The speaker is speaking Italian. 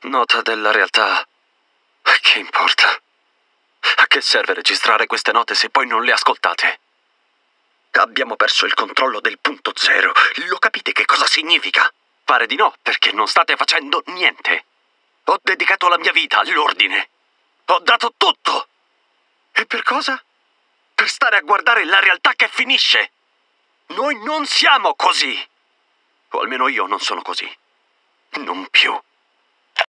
Nota della realtà. Che importa? A che serve registrare queste note se poi non le ascoltate? Abbiamo perso il controllo del punto zero. Lo capite che cosa significa? Pare di no, perché non state facendo niente. Ho dedicato la mia vita all'ordine. Ho dato tutto. E per cosa? Per stare a guardare la realtà che finisce. Noi non siamo così. O almeno io non sono così. Non più.